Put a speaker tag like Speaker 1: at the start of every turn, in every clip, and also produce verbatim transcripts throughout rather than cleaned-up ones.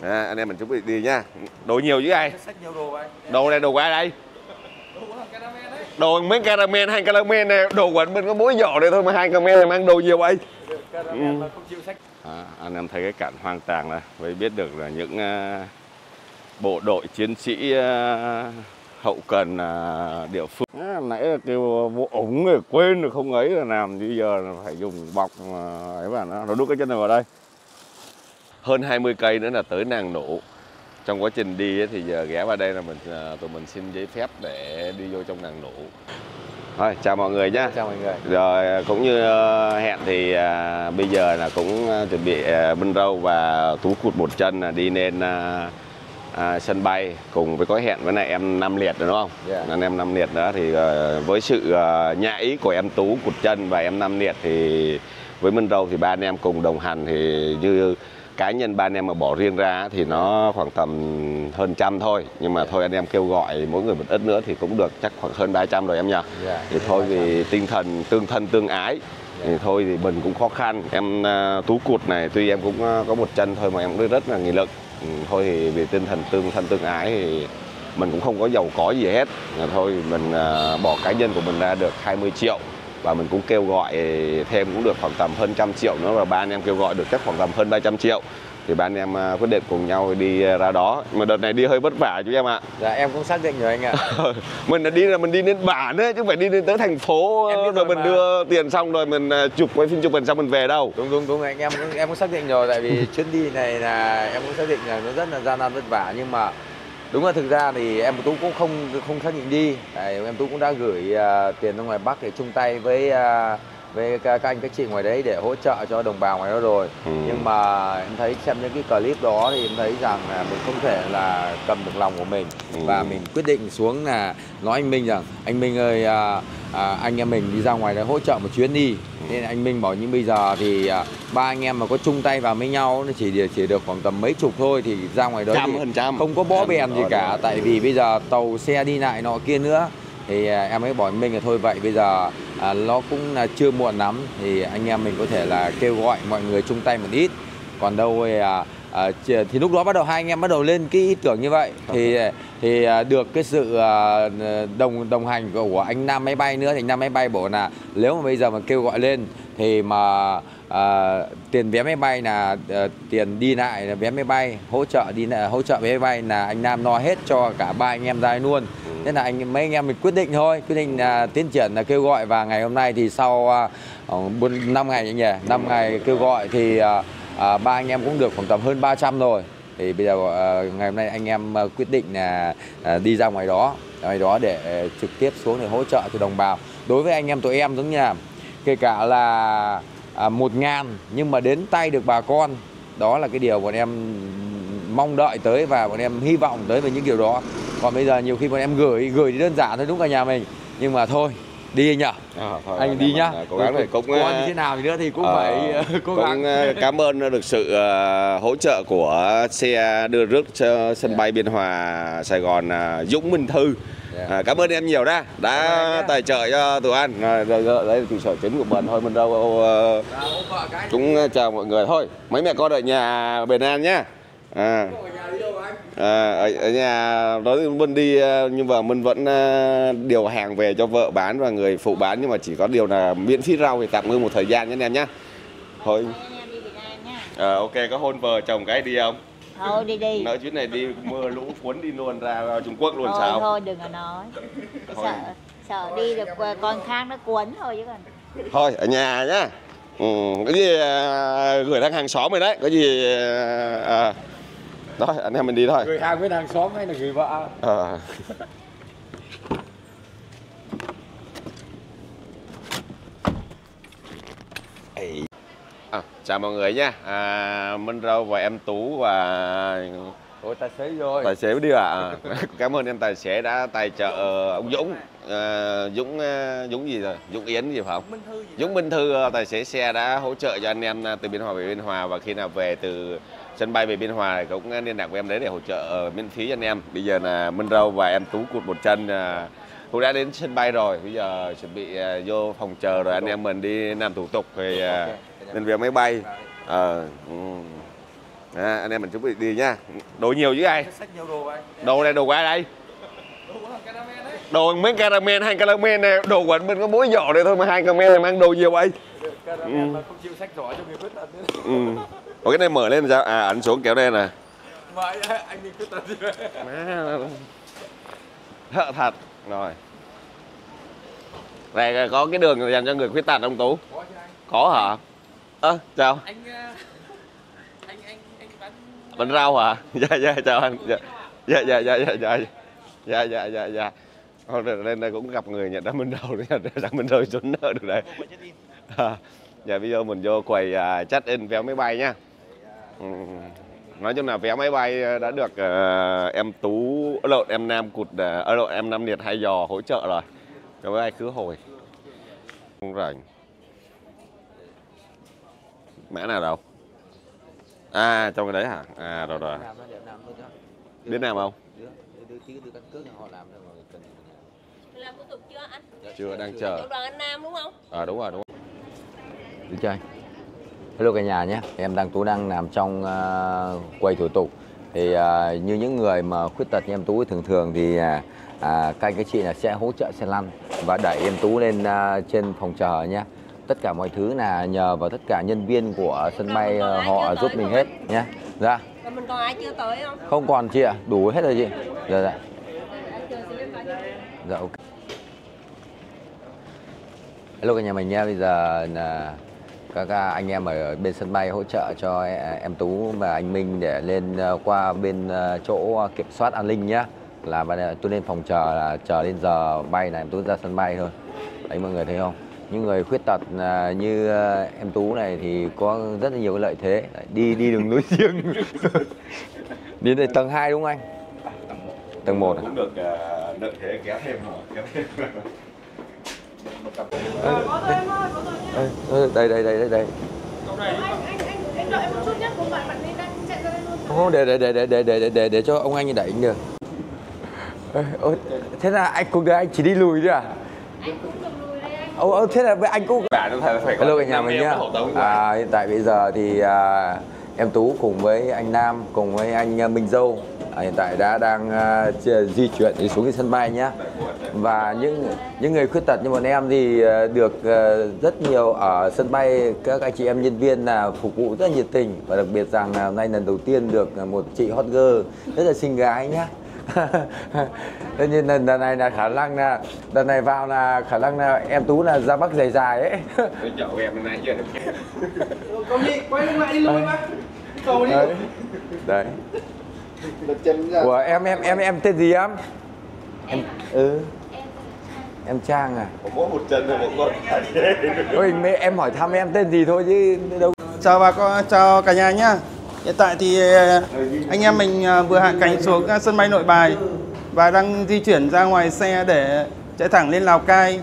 Speaker 1: À, anh em mình chuẩn bị đi nha. Đồ nhiều với ai? Đồ này đồ của ai đây? Đồ mấy caramel, hai caramel này, đồ của anh Minh có mỗi giỏ đây thôi mà hai caramel này mang đồ nhiều vậy. Ừ. À, anh em thấy cái cảnh hoang tàn này, mới biết được là những uh, bộ đội chiến sĩ uh, hậu cần uh, địa phương. À, nãy là kêu bộ ống rồi quên rồi không ấy là làm, bây giờ là phải dùng bọc uh, ấy vào nó, nó đút cái chân này vào đây. Hơn hai mươi cây nữa là tới Nàng Nũ. Trong quá trình đi thì giờ ghé vào đây là mình tụi mình xin giấy phép để đi vô trong Nàng Nũ. Thôi chào mọi người nhé.
Speaker 2: Chào mọi người.
Speaker 1: Rồi cũng như hẹn thì à, bây giờ là cũng chuẩn bị à, Minh Râu và Tú cụt một chân là đi lên à, à, sân bay cùng với có hẹn với lại em Năm Liệt rồi đúng không? Yeah. Anh em Năm Liệt đó thì à, với sự à, nhã ý của em Tú cụt chân và em Năm Liệt thì với Minh Râu thì ba anh em cùng đồng hành thì như cá nhân ba anh em mà bỏ riêng ra thì nó khoảng tầm hơn trăm thôi, nhưng mà thôi anh em kêu gọi mỗi người một ít nữa thì cũng được chắc khoảng hơn ba trăm rồi em nhỉ. Yeah, thì thôi vì tinh thần tương thân tương ái. Yeah. Thì thôi thì mình cũng khó khăn, em uh, Tú cụt này tuy em cũng uh, có một chân thôi mà em cũng rất là nghị lực. Ừ, thôi thì vì tinh thần tương thân tương ái thì mình cũng không có giàu có gì hết, thôi mình uh, bỏ cá nhân của mình ra được hai mươi triệu. Và mình cũng kêu gọi thêm cũng được khoảng tầm hơn trăm triệu nữa, và ba anh em kêu gọi được chắc khoảng tầm hơn ba trăm triệu. Thì ba anh em quyết định cùng nhau đi ra đó. Mà đợt này đi hơi vất vả chú em ạ.
Speaker 2: Dạ em cũng xác định rồi anh ạ.
Speaker 1: Mình là đi là mình đi lên bản ấy, chứ không phải đi lên tới thành phố rồi, rồi mình mà đưa tiền xong rồi mình chụp quay phim chụp hình xong mình về đâu.
Speaker 2: Đúng đúng đúng anh em em cũng xác định rồi, tại vì chuyến đi này là em cũng xác định là nó rất là gian nan vất vả, nhưng mà đúng là thực ra thì em Tú cũng không không xác định đi. Tại em Tú cũng đã gửi uh, tiền ra ngoài Bắc để chung tay với uh, với các anh các chị ngoài đấy để hỗ trợ cho đồng bào ngoài đó rồi. Ừ. Nhưng mà em thấy xem những cái clip đó thì em thấy rằng là mình không thể là cầm được lòng của mình. Ừ. Và mình quyết định xuống là nói anh Minh rằng anh Minh ơi, uh, uh, anh em mình đi ra ngoài để hỗ trợ một chuyến đi. Nên anh Minh bảo nhưng bây giờ thì uh, ba anh em mà có chung tay vào với nhau thì chỉ chỉ được khoảng tầm mấy chục thôi, thì ra ngoài đó thì không có bó bèn gì cả. Tại vì bây giờ tàu xe đi lại nọ kia nữa. Thì em ấy bảo anh Minh là thôi vậy bây giờ à, nó cũng là chưa muộn lắm, thì anh em mình có thể là kêu gọi mọi người chung tay một ít. Còn đâu thì, à, à, thì lúc đó bắt đầu hai anh em bắt đầu lên cái ý tưởng như vậy. Thì thì được cái sự à, đồng đồng hành của, của anh Nam Máy Bay nữa, thì anh Nam Máy Bay bảo là nếu mà bây giờ mà kêu gọi lên thì mà à, tiền vé máy bay là à, tiền đi lại là vé máy bay, hỗ trợ đi lại, hỗ trợ vé máy bay là anh Nam lo hết cho cả ba anh em ra luôn. Nên là anh mấy anh em mình quyết định thôi, quyết định là tiến triển là kêu gọi, và ngày hôm nay thì sau bốn năm ngày nhỉ, năm ngày kêu gọi thì à, à, ba anh em cũng được khoảng tầm hơn ba trăm rồi. Thì bây giờ à, ngày hôm nay anh em à, quyết định là à, đi ra ngoài đó, ngoài đó để à, trực tiếp xuống để hỗ trợ cho đồng bào. Đối với anh em tụi em giống như là kể cả là à, một ngàn nhưng mà đến tay được bà con, đó là cái điều bọn em mong đợi tới và bọn em hy vọng tới về những điều đó. Còn bây giờ nhiều khi bọn em gửi gửi thì đơn giản thôi đúng cả nhà mình, nhưng mà thôi đi nhỉ. À, thôi, anh đi nhá.
Speaker 1: Cố gắng thì cũng
Speaker 2: còn như thế nào thì nữa thì cũng uh, phải cố gắng.
Speaker 1: Cảm ơn được sự uh, hỗ trợ của xe đưa rước cho sân yeah. bay Biên Hòa Sài Gòn uh, Dũng Minh Thư. Yeah. À, cảm ơn em nhiều đã đã tài trợ cho tụi anh. Rồi, rồi, rồi đây là trụ sở chính của mình thôi, mình đâu uh, cũng chào mọi người thôi. Mấy mẹ con ở nhà bình an nhá. À. À, ở, ở nhà đó Minh đi nhưng mà mình vẫn uh, điều hàng về cho vợ bán và người phụ bán, nhưng mà chỉ có điều là miễn phí rau thì tạm ngưng một thời gian nhé anh em nhé. Thôi. À, ok, có hôn vợ chồng cái đi không?
Speaker 3: Thôi đi đi.
Speaker 1: Nói chuyến này đi mưa lũ cuốn đi luôn ra Trung Quốc luôn. Thôi, sao?
Speaker 3: Thôi đừng có nói. Sợ sợ đi được con khác nó cuốn thôi chứ còn.
Speaker 1: Thôi ở nhà nhá. Ừ, cái gì uh, gửi sang hàng xóm rồi đấy, cái gì uh, uh, thôi anh em mình đi thôi.
Speaker 2: Gửi hàng với hàng xóm hay là gửi vợ? À.
Speaker 1: À, chào mọi người nha. À, Minh Râu và em Tú và
Speaker 2: Ủa, tài xế rồi.
Speaker 1: Tài xế đi ạ. À. Cảm ơn em tài xế đã tài trợ ông Dũng. À, Dũng Dũng gì rồi? Dũng Yến gì phải không? Minh Thư gì Dũng Minh Thư tài xế xe đã hỗ trợ cho anh em từ Biên Hòa về Biên Hòa, và khi nào về từ sân bay về Biên Hòa cũng liên lạc với em đấy để hỗ trợ miễn phí cho anh em. Bây giờ là Minh Râu và em Tú cụt một chân cũng đã đến sân bay rồi, bây giờ chuẩn bị vô phòng chờ rồi anh em mình đi làm thủ tục thì lên vé máy bay. À, À, anh em mình chuẩn bị đi nha. Đồ nhiều chứ ai?
Speaker 2: Xách nhiều đồ vậy.
Speaker 1: Đồ này đồ của ai đây? Đồ mấy caramel hay caramel này, đồ của anh mình có mỗi giỏ này thôi mà hai caramel này mang đồ nhiều vậy.
Speaker 2: Caramel ừ. mà không chịu xách giỏ cho người khuyết tật nữa.
Speaker 1: Ừ. Ủa cái này mở lên sao? À ấn xuống kéo đây nè.
Speaker 2: Mà anh đi khuyết tật gì vậy?
Speaker 1: Hợ thật. Rồi. Này có cái đường dành cho người khuyết tật không Tú?
Speaker 2: Có chứ anh.
Speaker 1: Có hả? Ơ, à, chào.
Speaker 2: Anh anh anh anh bán
Speaker 1: Bán rau hả? Dạ dạ chào anh. Dạ dạ dạ dạ dạ dạ. Dạ dạ dạ dạ. Thôi lên đây cũng gặp người nhận đá minh đầu đấy, đá minh rơi xuống nợ được đấy. À, dạ bây giờ mình vô quầy uh, check in vé máy bay nhá. Ừ. Nói chung là vé máy bay đã được uh, em Tú, lộn em Nam cụt, uh, lộn em Nam Liệt hay Giò hỗ trợ rồi. Cho máy bay khứ hồi. Không rảnh. Mã nào đâu? À trong cái đấy hả? À rồi rồi. Biết Nam không?
Speaker 4: Làm thủ tục chưa anh?
Speaker 1: Chưa, đang chờ.
Speaker 4: Chỗ đoàn anh Nam đúng không?
Speaker 1: À đúng rồi, đúng rồi.
Speaker 2: Được chưa anh? Hello cả nhà nhé. Em đang Tú đang nằm trong uh, quầy thủ tục. Thì uh, như những người mà khuyết tật như em Tú thường thường thì uh, các anh các chị là sẽ hỗ trợ xe lăn và đẩy em Tú lên uh, trên phòng chờ nhé. Tất cả mọi thứ là nhờ vào tất cả nhân viên của sân bay uh, họ giúp mình hết nhé. Dạ.
Speaker 4: Còn mình còn ai chưa tới không?
Speaker 2: Không còn chị ạ, đủ hết rồi chị. Dạ dạ. Dạ ok. Hello cả nhà mình nha, bây giờ là các anh em ở bên sân bay hỗ trợ cho em Tú và anh Minh để lên qua bên chỗ kiểm soát an ninh nhá. Là tôi lên phòng chờ là chờ đến giờ bay là em Tú ra sân bay thôi. Đấy mọi người thấy không? Những người khuyết tật như em Tú này thì có rất là nhiều cái lợi thế. Đi đi đường núi riêng. Đi đây tầng hai đúng không anh? Tầng một.
Speaker 1: Cũng được uh, lợi thế kéo thêm hả? Kéo thêm.
Speaker 5: Có thôi em ơi, có thôi nhé.
Speaker 2: Đây đây đây đây đây.
Speaker 5: Anh anh anh anh đợi em một chút nhé, cùng bạn bạn đi đang chạy ra đây luôn.
Speaker 2: Không, để để để để để để để để cho ông anh đẩy được. Ôi, thế là anh cùng đợi anh chỉ đi lùi thôi à?
Speaker 5: Anh cũng được lùi đây anh.
Speaker 2: Ồ, ồ thế là anh cũng
Speaker 1: Bạn phải phải
Speaker 2: hello cả nhà mình nhá. À, hiện tại bây giờ thì à, em Tú cùng với anh Nam cùng với anh Minh Dâu à, hiện tại đã đang uh, di chuyển đi xuống cái sân bay nhá. Và những những người khuyết tật như bọn em thì uh, được uh, rất nhiều ở sân bay các anh chị em nhân viên là phục vụ rất là nhiệt tình, và đặc biệt rằng là hôm nay lần đầu tiên được một chị hot girl rất là xinh gái nhá. Tất nhiên lần này là khả năng là lần này vào là khả năng là em Tú là ra Bắc dài dài ấy.
Speaker 1: Tôi chọn em hôm nay chưa được.
Speaker 5: Con đi, quay lưng lại đi lùi mà. Cầu đi.
Speaker 2: Đấy. Đấy. Ủa em em em em tên gì em? Em ừ. Em Trang à?
Speaker 1: Có mỗi một chân thôi một con.
Speaker 2: Ôi em hỏi thăm em tên gì thôi chứ đâu.
Speaker 6: Chào bà con, chào cả nhà nhá. Hiện tại thì anh em mình vừa hạ cánh xuống sân bay Nội Bài và đang di chuyển ra ngoài xe để chạy thẳng lên Lào Cai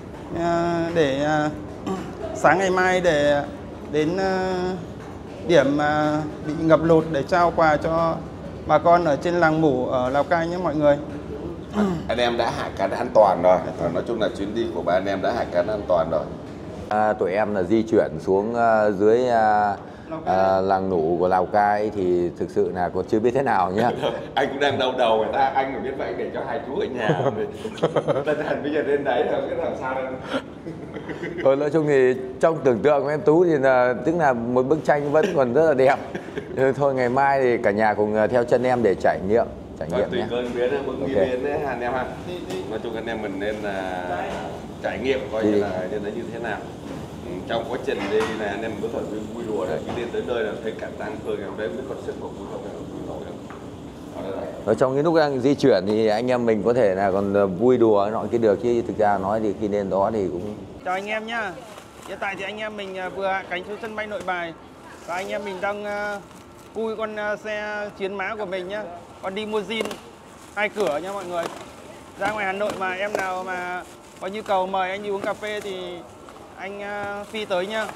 Speaker 6: để sáng ngày mai để đến điểm bị ngập lụt để trao quà cho bà con ở trên làng Mủ ở Lào Cai nhé mọi người.
Speaker 1: Anh em đã hạ cánh an toàn rồi. Nói chung là chuyến đi của ba anh em đã hạ cánh an toàn rồi.
Speaker 2: À, tụi em là di chuyển xuống uh, dưới uh, uh, làng Nủ của Lào Cai thì thực sự là còn chưa biết thế nào nhá.
Speaker 1: Anh cũng đang đau đầu người ta, anh phải biết vậy để cho hai chú ở nhà. Tân Hần bây giờ lên đấy là cái làm sao đây?
Speaker 2: Thôi nói chung thì trong tưởng tượng của em Tú thì là tức là một bức tranh vẫn còn rất là đẹp. Nhưng thôi ngày mai thì cả nhà cùng theo chân em để trải nghiệm trải nghiệm
Speaker 1: tùy
Speaker 2: nhé.
Speaker 1: cơn biến mừng okay. Biến đấy anh em ha. Nói chung anh em mình nên là trải nghiệm coi như là như thế như thế nào. Trong quá trình đi này anh em có thể vui đùa này, khi đến tới nơi là thấy cả tăng khơi em đấy mới còn sức của vui không vui nổi đâu.
Speaker 2: Ở trong cái lúc đang di chuyển thì anh em mình có thể là còn vui đùa nọ kia được, chứ thực ra nói thì khi đến đó thì cũng.
Speaker 6: Chào anh em nhá. Hiện tại thì anh em mình vừa hạ cánh xuống sân bay Nội Bài và anh em mình đang vui con xe chiến mã của mình nhá, con limousine hai cửa nha mọi người. Ra ngoài Hà Nội mà em nào mà có nhu cầu mời anh đi uống cà phê thì anh uh, Phi tới nhá.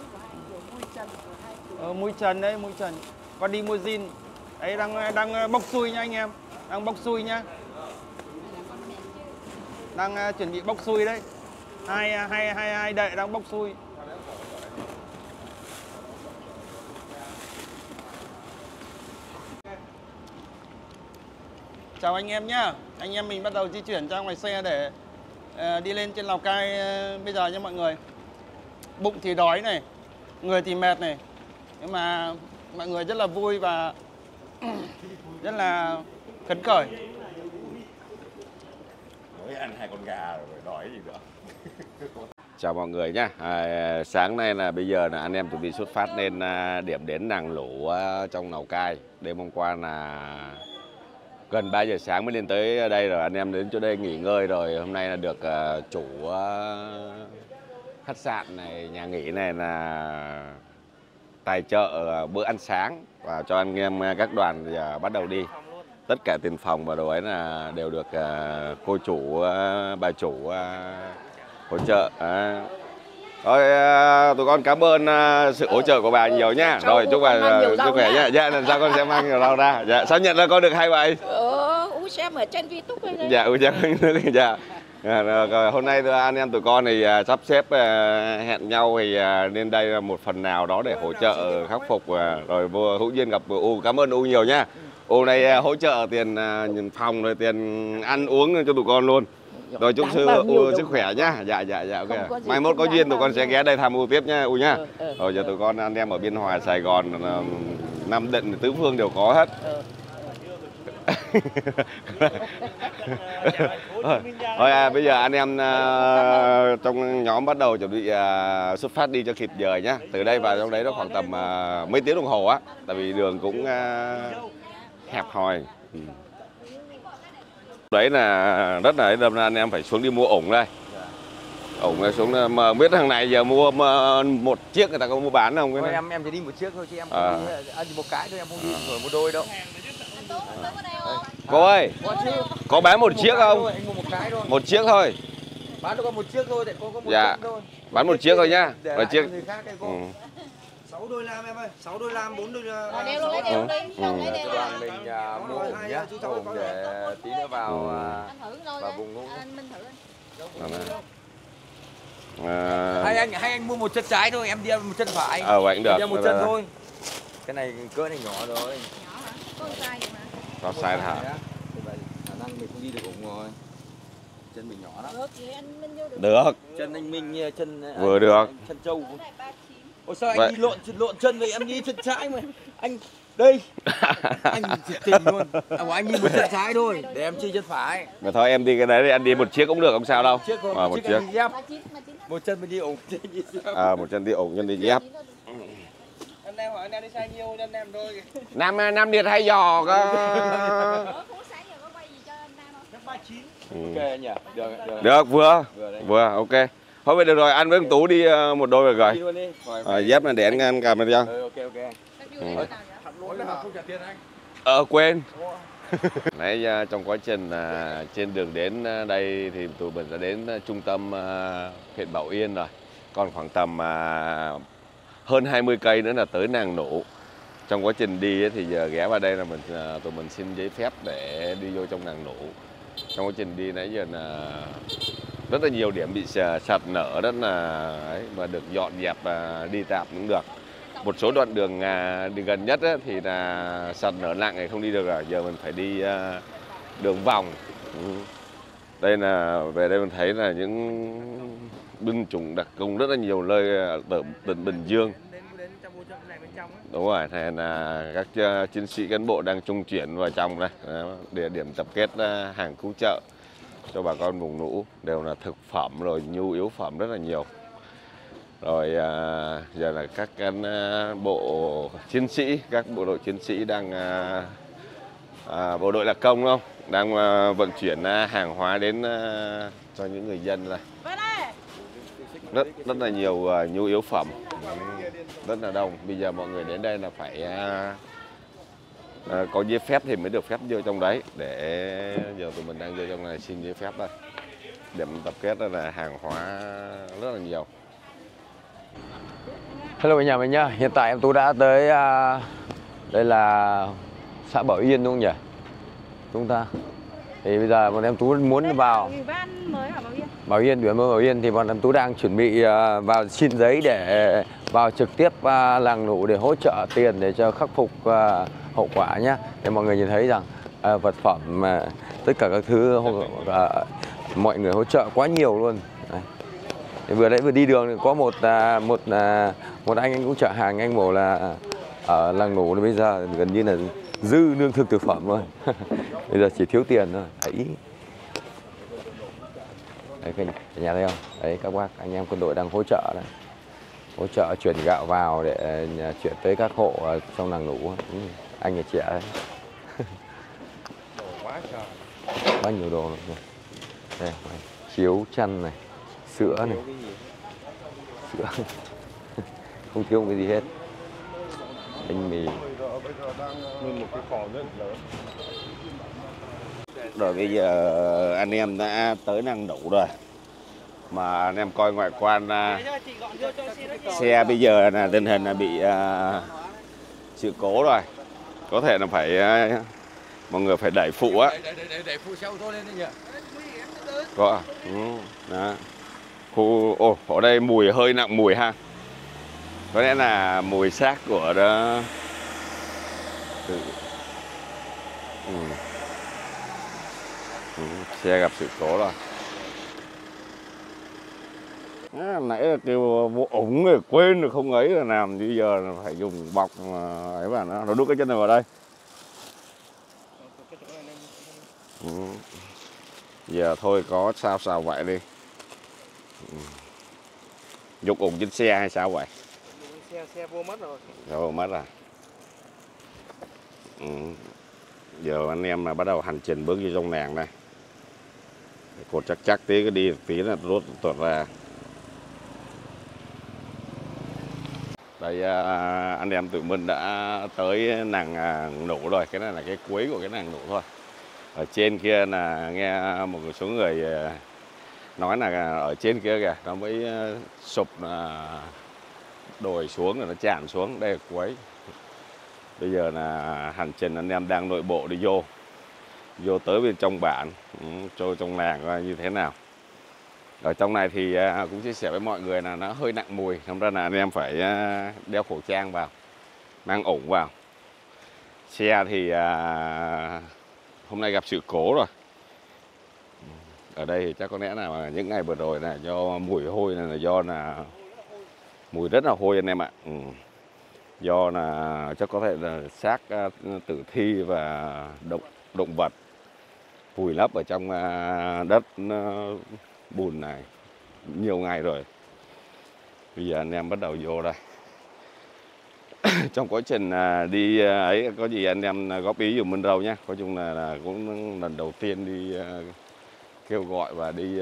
Speaker 6: Ờ, mũi trần đấy, mũi trần. Con limousine đấy đang đang bốc xui nha anh em, đang bốc xui nhá, đang uh, chuẩn bị bốc xui đấy. Hai hai hai hai đệ đang bốc xui. Chào anh em nhá. Anh em mình bắt đầu di chuyển ra ngoài xe để uh, đi lên trên Lào Cai uh, bây giờ nha mọi người. Bụng thì đói này, người thì mệt này. Nhưng mà mọi người rất là vui và rất là phấn khởi.
Speaker 1: Mới ăn hai con gà rồi đói gì nữa. Chào mọi người nhé. À, sáng nay là bây giờ là anh em chuẩn bị xuất phát lên à, điểm đến Nàng Lũ à, trong Lào Cai. Đêm hôm qua là gần ba giờ sáng mới lên tới đây rồi, anh em đến chỗ đây nghỉ ngơi rồi. Hôm nay là được à, chủ à, khách sạn này, nhà nghỉ này là tài trợ à, bữa ăn sáng và cho anh em các đoàn thì, à, bắt đầu đi. Tất cả tiền phòng và đồ ấy là đều được à, cô chủ, à, bà chủ à, hỗ trợ. À. Thôi à, tụi con cảm ơn à, sự hỗ trợ của bà nhiều nhá. Rồi chúc bà sức khỏe nhá. Dạ lần sau con sẽ mang nhiều rau ra. Dạ sao nhận ra con được hay vậy?
Speaker 4: Ờ, u xem ở trên YouTube này.
Speaker 1: Dạ u xem nước dạ. À, rồi, hôm nay anh em tụi con thì à, sắp xếp à, hẹn nhau thì à, lên đây là một phần nào đó để hỗ trợ khắc phục à, rồi vô hữu duyên gặp U. Cảm ơn U nhiều nhá. U này à, hỗ trợ tiền à, phòng rồi tiền ăn uống cho tụi con luôn. Rồi chúc sư U sức khỏe nhá. Dạ dạ dạ ok. Mai mốt có duyên tụi con sẽ ghé đây thăm U tiếp nhá U nhá. Ừ, ừ. Rồi giờ tụi con anh em ở Biên Hòa, Sài Gòn, Nam Định, tứ phương đều có hết. Ừ. Thôi à, bây giờ anh em uh, trong nhóm bắt đầu chuẩn bị uh, xuất phát đi cho kịp giờ nhá. Từ đây vào trong đấy nó khoảng tầm uh, mấy tiếng đồng hồ á. Tại vì đường cũng uh, hẹp hòi. Ừ. Đấy là rất là đâm ra anh em phải xuống đi mua ủng đây. Ủng này xuống mà biết thằng này giờ mua một chiếc người ta có mua bán không?
Speaker 2: Thôi, em em chỉ đi một chiếc thôi chứ em không à. đi, à, một cái thôi em không đi à. rồi mua đôi đâu.
Speaker 1: Cô ơi,
Speaker 2: có, chứ.
Speaker 1: có bán một, một chiếc không?
Speaker 2: Thôi, anh mua một cái thôi.
Speaker 1: Một chiếc thôi.
Speaker 2: Bán được có một chiếc thôi, để cô có một
Speaker 1: dạ.
Speaker 2: chiếc thôi.
Speaker 1: Bán một, một chiếc thôi nhá. Một chiếc.
Speaker 2: Ừ.
Speaker 6: sáu đôi lam em ơi, sáu đôi lam, bốn đôi lam.
Speaker 4: Ờ, đeo luôn đấy, đeo đi.
Speaker 1: Ừ.
Speaker 2: Đoàn mình uh, mua ủng nhá, ủng để tí nữa vào uh, vào vùng luôn.
Speaker 4: Anh Minh thử anh.
Speaker 1: À...
Speaker 2: Hay anh hay anh mua một chân trái thôi, em đi một chân phải.
Speaker 1: Ờ vậy cũng được.
Speaker 2: Đi một chân thôi. Cái này cỡ này nhỏ rồi.
Speaker 4: Nhỏ hả? Có size vậy mà.
Speaker 1: Có size hả?
Speaker 2: Khả năng mình không đi được ủng rồi. Chân mình nhỏ lắm.
Speaker 4: Được vậy anh Minh vô được.
Speaker 1: Được.
Speaker 2: Chân anh Minh chân
Speaker 1: vừa được.
Speaker 2: Chân trâu. Ôi sao anh vậy? Đi lộn lộn chân vậy, em đi chân trái mà. Anh đây. Anh thiệt tình luôn. À, anh đi một chân trái thôi, để em chi chân phải.
Speaker 1: Mà thôi em đi cái đấy thì anh đi một chiếc cũng được, không sao đâu.
Speaker 2: Một chiếc thôi,
Speaker 1: à,
Speaker 2: một,
Speaker 1: một
Speaker 2: chiếc.
Speaker 1: chiếc.
Speaker 2: Đi dép. Một chân mình đi ủng, chân đi dép.
Speaker 1: À, một chân đi ủng, chân đi dép.
Speaker 6: Anh em hỏi anh em đi sai nhiêu chân em thôi.
Speaker 1: Nam Nam Điệt hay giò cơ.
Speaker 2: Ok nhỉ. Được, được.
Speaker 1: Được vừa. Vừa ok. Thôi vậy được rồi, anh với ông Tú đi uh, một đôi rồi rồi. À, dép này để anh ăn cầm lên cho.
Speaker 2: Ừ, ok ok.
Speaker 1: Ừ. Ờ quên. Nãy uh, trong quá trình uh, trên đường đến uh, đây thì tụi mình đã đến uh, trung tâm uh, huyện Bảo Yên rồi. Còn khoảng tầm uh, hơn hai mươi cây nữa là tới Nàng Nũ. Trong quá trình đi ấy, thì giờ ghé vào đây là mình uh, tụi mình xin giấy phép để đi vô trong Nàng Nũ. Trong quá trình đi nãy giờ là rất là nhiều điểm bị sạt nở, rất là ấy, mà được dọn dẹp và đi tạm cũng được. Một số đoạn đường à, đi gần nhất ấy, thì là sạt nở nặng này không đi được rồi, giờ mình phải đi à, đường vòng. Ừ. Đây là về đây mình thấy là những binh chủng đặc công rất là nhiều nơi ở tỉnh Bình Dương. Đúng rồi, này là các uh, chiến sĩ cán bộ đang trung chuyển vào trong đây. Đó, địa điểm tập kết uh, hàng cứu trợ cho bà con vùng lũ, đều là thực phẩm rồi nhu yếu phẩm rất là nhiều. Rồi uh, giờ là các cán uh, bộ chiến sĩ, các bộ đội chiến sĩ đang uh, uh, bộ đội đặc công đúng không? Đang uh, vận chuyển uh, hàng hóa đến uh, cho những người dân đây. Rất rất là nhiều uh, nhu yếu phẩm. Rất là đông. Bây giờ mọi người đến đây là phải uh, uh, có giấy phép thì mới được phép vô trong đấy. Để giờ tụi mình đang vô trong này xin giấy phép đây. Điểm tập kết là hàng hóa rất là nhiều.
Speaker 2: Hello cả nhà mình nhá. Hiện tại em Tú đã tới uh, đây là xã Bảo Yên đúng không nhỉ? Chúng ta. Thì bây giờ bọn em Tú muốn vào
Speaker 4: Ủy ban mới ở Bảo Yên.
Speaker 2: Bảo Yên, Ủy ban Bảo Yên thì bọn em Tú đang chuẩn bị uh, vào xin giấy để vào trực tiếp uh, làng nũ để hỗ trợ tiền để cho khắc phục uh, hậu quả nhé. Để mọi người nhìn thấy rằng à, vật phẩm mà tất cả các thứ à, mọi người hỗ trợ quá nhiều luôn. Đấy. Vừa đấy vừa đi đường thì có một à, một à, một anh anh cũng chở hàng, anh bảo là ở làng Nủ thì bây giờ gần như là dư lương thực thực phẩm luôn. Bây giờ chỉ thiếu tiền thôi. Đấy. Đấy cả nhà thấy không? Đấy các bác anh em quân đội đang hỗ trợ đấy. Hỗ trợ chuyển gạo vào để chuyển tới các hộ trong làng Nủ. Ừ, anh là trẻ đấy.
Speaker 6: Quá trời.
Speaker 2: Bao nhiêu đồ này. Đây, này, chiếu chăn này, sữa này. Sữa. Không thiếu một cái gì hết. Bánh mì.
Speaker 6: Một cái kho rất lớn.
Speaker 1: Rồi bây giờ anh em đã tới làng Nủ rồi. Mà anh em coi ngoại quan xe bây giờ là tình hình là bị uh, sự cố rồi. Có thể là phải uh, mọi người phải đẩy phụ á.
Speaker 2: Đẩy phụ xe ô tô lên đấy nhỉ?
Speaker 1: Có. Ừ, đó. Khu ồ, ở đây mùi hơi nặng mùi ha. Có lẽ là mùi xác của đó. Ừ. Ừ. Ừ, xe gặp sự cố rồi. À, nãy là kêu bộ ống rồi quên rồi không ấy là làm, bây giờ là phải dùng bọc ấy vào nó. Nó đút cái chân này vào đây. Ừ. Giờ thôi có sao sao vậy đi. Ừ. Dục ủng trên xe hay sao vậy?
Speaker 6: Xe xe vô mất rồi.
Speaker 1: Vô mất à? Ừ. Giờ anh em là bắt đầu hành trình bước vô trong làng đây. Cột chắc chắc tí cái đi tí là rốt tuột ra. Đây anh em tụi mình đã tới làng Nủ rồi. Cái này là cái cuối của cái làng Nủ thôi. Ở trên kia là nghe một số người nói là ở trên kia kìa nó mới sụp đồi xuống rồi nó tràn xuống. Đây là cuối. Bây giờ là hành trình anh em đang nội bộ đi vô. Vô tới bên trong bản, cho trong làng coi như thế nào. Ở trong này thì cũng chia sẻ với mọi người là nó hơi nặng mùi, thành ra là anh em phải đeo khẩu trang vào, mang ủng vào. Xe thì hôm nay gặp sự cố rồi. Ở đây thì chắc có lẽ là những ngày vừa rồi là do mùi hôi, này là do là mùi rất là hôi anh em ạ. Ừ. Do là chắc có thể là xác tử thi và động động vật vùi lấp ở trong đất bùn này nhiều ngày rồi. Bây giờ anh em bắt đầu vô đây. Trong quá trình đi ấy có gì anh em góp ý dùm Minh Râu nhé. Nói chung là, là cũng lần đầu tiên đi kêu gọi và đi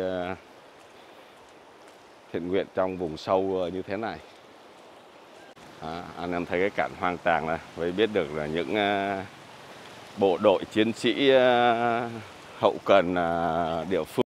Speaker 1: thiện nguyện trong vùng sâu như thế này. À, anh em thấy cái cảnh hoang tàn này mới biết được là những uh, bộ đội chiến sĩ uh, hậu cần uh, địa phương